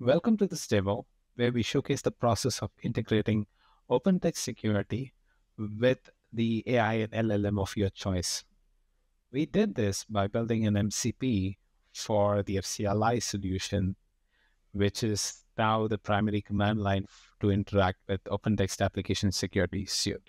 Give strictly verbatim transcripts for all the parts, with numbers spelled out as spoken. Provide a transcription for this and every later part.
Welcome to this demo where we showcase the process of integrating OpenText security with the A I and L L M of your choice. We did this by building an M C P for the F C L I solution, which is now the primary command line to interact with OpenText application security suite.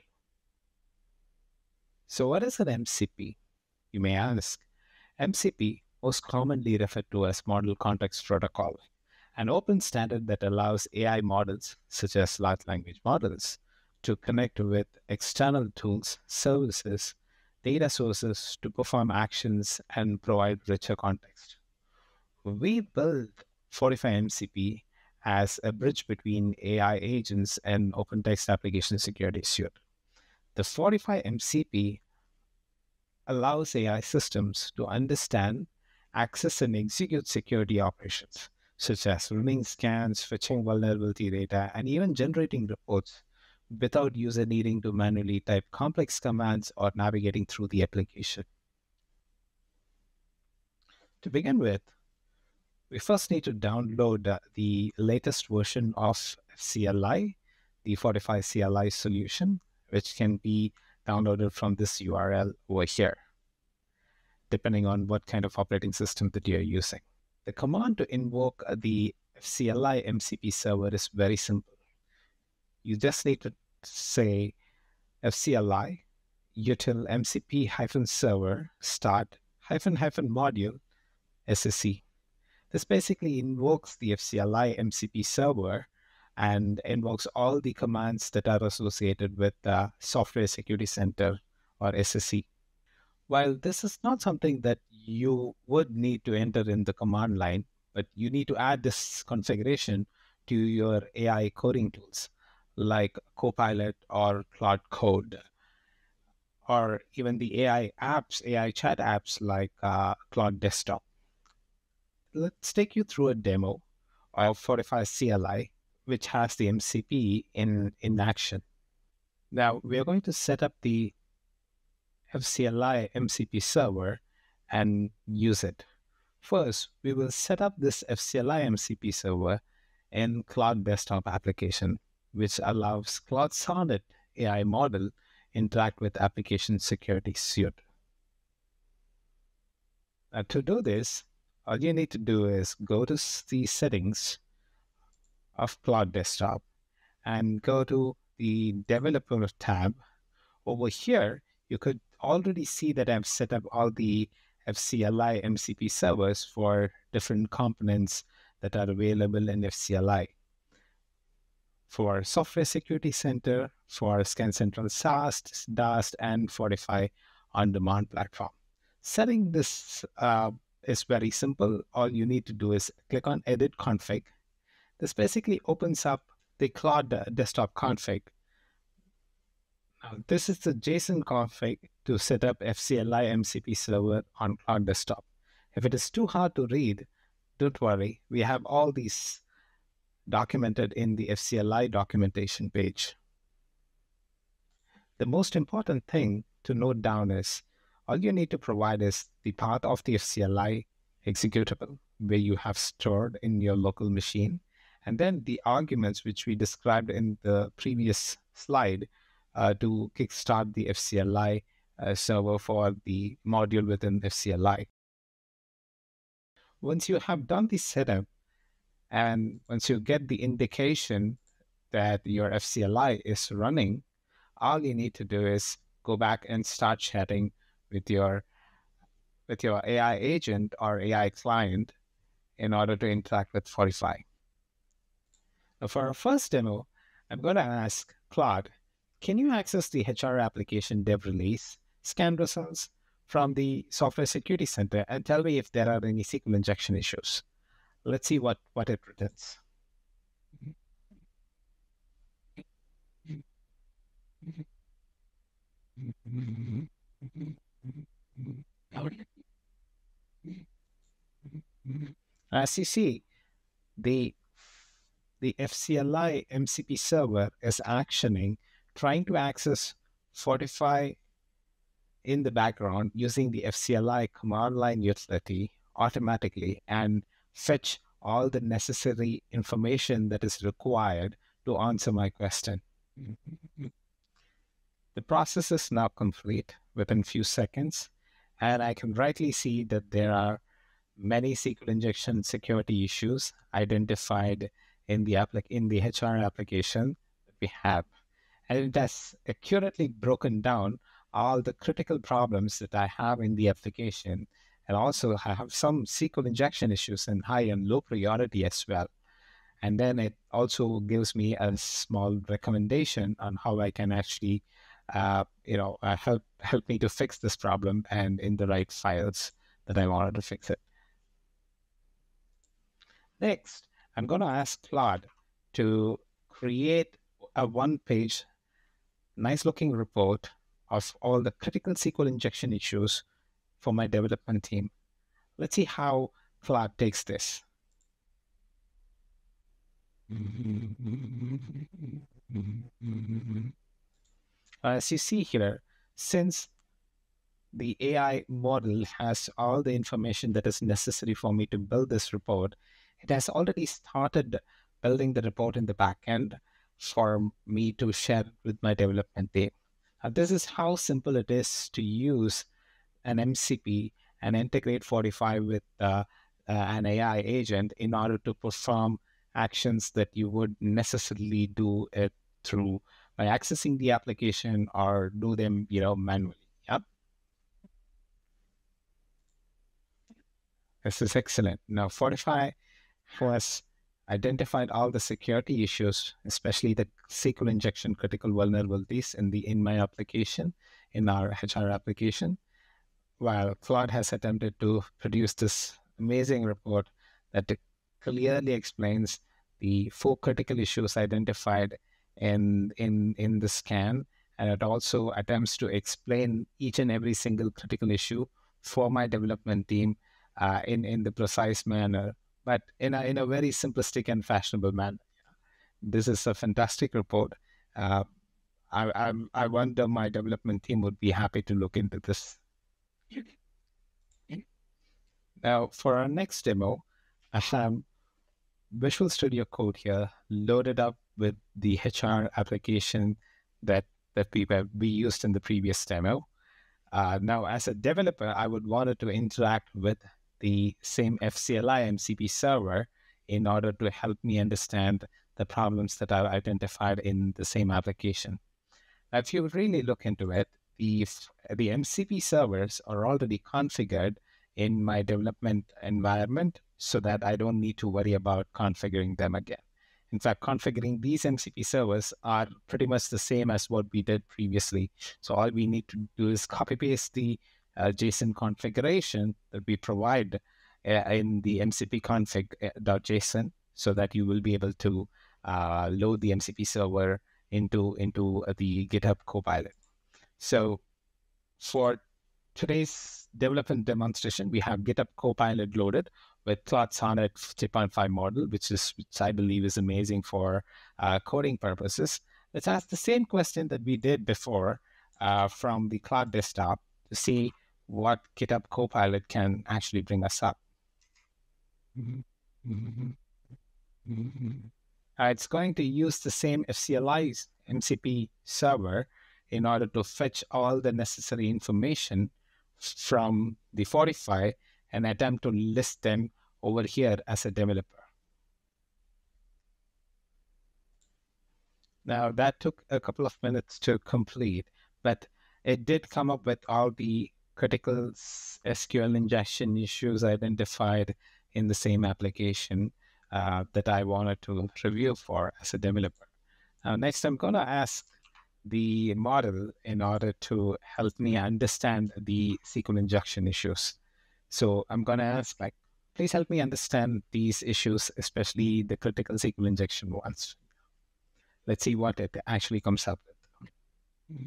So what is an M C P? You may ask. M C P, most commonly referred to as Model Context Protocol, an open standard that allows A I models, such as large language models, to connect with external tools, services, data sources to perform actions and provide richer context. We built Fortify M C P as a bridge between A I agents and OpenText application security suite. The Fortify M C P allows A I systems to understand, access, and execute security operations, such as running scans, fetching vulnerability data, and even generating reports without user needing to manually type complex commands or navigating through the application. To begin with, we first need to download uh, the latest version of F C L I, the Fortify C L I solution, which can be downloaded from this U R L over here, depending on what kind of operating system that you're using. The command to invoke the F C L I M C P server is very simple. You just need to say F C L I util M C P hyphen server start hyphen hyphen module S S C. This basically invokes the F C L I M C P server and invokes all the commands that are associated with the Software Security Center or S S C. While this is not something that you would need to enter in the command line, but you need to add this configuration to your A I coding tools like Copilot or Claude Code, or even the A I apps, A I chat apps like uh, Claude Desktop. Let's take you through a demo of Fortify C L I, which has the M C P in, in action. Now, we are going to set up the F C L I M C P server and use it. First, we will set up this F C L I M C P server in Cloud Desktop application, which allows Cloud Sonnet A I model interact with application security suite. Now, to do this, all you need to do is go to the settings of Cloud Desktop and go to the Developer tab. Over here, you could already see that I've set up all the F C L I M C P servers for different components that are available in F C L I. For Software Security Center, for Scan Central SAST, DAST, and Fortify on-demand platform. Setting this uh, is very simple. All you need to do is click on Edit Config. This basically opens up the Cloud Desktop config. Now, this is the JSON config to set up F C L I M C P server on Cloud Desktop. If it is too hard to read, don't worry. We have all these documented in the F C L I documentation page. The most important thing to note down is all you need to provide is the path of the F C L I executable where you have stored in your local machine, and then the arguments which we described in the previous slide uh, to kickstart the F C L I uh, server for the module within F C L I. Once you have done the setup, and once you get the indication that your F C L I is running, all you need to do is go back and start chatting with your with your A I agent or A I client in order to interact with Fortify. Now, for our first demo, I'm going to ask Claude, can you access the H R application dev release scan results from the Software Security Center and tell me if there are any S Q L injection issues? Let's see what, what it returns. As you see, the, the F C L I M C P server is actioning, trying to access Fortify in the background using the F C L I command line utility automatically and fetch all the necessary information that is required to answer my question. The process is now complete within few seconds, and I can rightly see that there are many S Q L injection security issues identified in the applic in the H R application that we have. And it has accurately broken down all the critical problems that I have in the application. And also I have some S Q L injection issues in high and low priority as well. And then it also gives me a small recommendation on how I can actually, uh, you know, uh, help help me to fix this problem and in the right files that I wanted to fix it. Next, I'm going to ask Claude to create a one-page, nice-looking report of all the critical S Q L injection issues for my development team. Let's see how Claude takes this. As you see here, since the A I model has all the information that is necessary for me to build this report, it has already started building the report in the backend for me to share with my development team. Uh, this is how simple it is to use an M C P and integrate Fortify with uh, uh, an A I agent in order to perform actions that you would necessarily do it through by accessing the application or do them, you know, manually. Yep. This is excellent. Now, Fortify has identified all the security issues, especially the S Q L injection critical vulnerabilities in the in my application, in our H R application, while Claude has attempted to produce this amazing report that clearly explains the four critical issues identified in, in, in the scan, and it also attempts to explain each and every single critical issue for my development team uh, in, in the precise manner, but in a, in a very simplistic and fashionable manner. This is a fantastic report. Uh, I, I, I wonder my development team would be happy to look into this. Now, for our next demo, I have Visual Studio Code here loaded up with the H R application that, that we, we used in the previous demo. Uh, now, as a developer, I would want it to interact with the same F C L I M C P server in order to help me understand the problems that are identified in the same application. Now, if you really look into it, the, the M C P servers are already configured in my development environment so that I don't need to worry about configuring them again. In fact, configuring these M C P servers are pretty much the same as what we did previously. So all we need to do is copy paste the uh, JSON configuration that we provide uh, in the M C P config.json so that you will be able to uh, load the M C P server into, into uh, the GitHub Copilot. So for today's development demonstration, we have GitHub Copilot loaded with Claude Sonnet three point five model, which is which I believe is amazing for uh, coding purposes. Let's ask the same question that we did before uh, from the Claude desktop to see what GitHub Copilot can actually bring us up. Mm-hmm. Mm-hmm. Uh, it's going to use the same F C L I's M C P server in order to fetch all the necessary information from the Fortify and attempt to list them over here as a developer. Now, that took a couple of minutes to complete, but it did come up with all the critical S Q L injection issues identified in the same application uh, that I wanted to review for as a developer. Now, next, I'm going to ask the model in order to help me understand the S Q L injection issues. So I'm going to ask, like, please help me understand these issues, especially the critical S Q L injection ones. Let's see what it actually comes up with.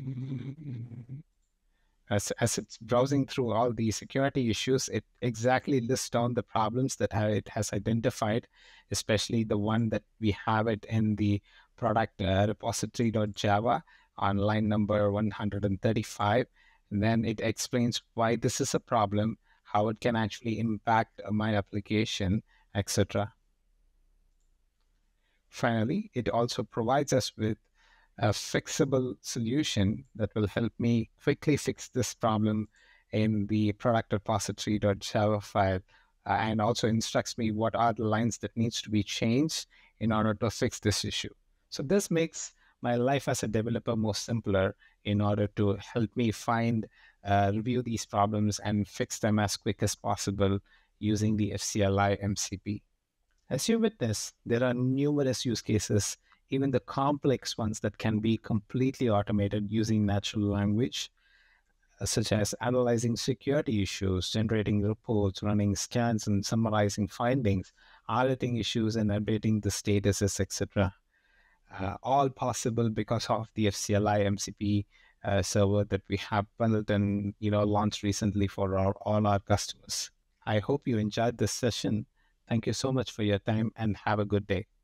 As, as it's browsing through all the security issues, it exactly lists down the problems that it has identified, especially the one that we have it in the product uh, repository.java on line number one hundred thirty-five. And then it explains why this is a problem, how it can actually impact my application, et cetera. Finally, it also provides us with a fixable solution that will help me quickly fix this problem in the product repository.java file, uh, and also instructs me what are the lines that needs to be changed in order to fix this issue. So this makes my life as a developer more simpler in order to help me find, uh, review these problems and fix them as quick as possible using the F C L I M C P. As you witness, there are numerous use cases, even the complex ones, that can be completely automated using natural language, uh, such as analyzing security issues, generating reports, running scans and summarizing findings, auditing issues and updating the statuses, et cetera. Uh, all possible because of the F C L I M C P uh, server that we have built and you know launched recently for our, all our customers. I hope you enjoyed this session. Thank you so much for your time and have a good day.